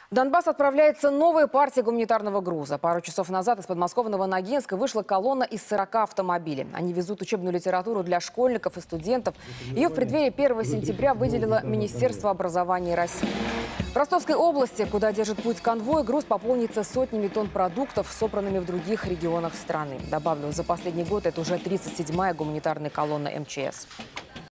В Донбасс отправляется новая партия гуманитарного груза. Пару часов назад из подмосковного Ногинска вышла колонна из 40 автомобилей. Они везут учебную литературу для школьников и студентов. Ее в преддверии 1 сентября выделило Министерство образования России. В Ростовской области, куда держит путь конвой, груз пополнится сотнями тонн продуктов, собранными в других регионах страны. Добавлю, за последний год это уже 37-я гуманитарная колонна МЧС.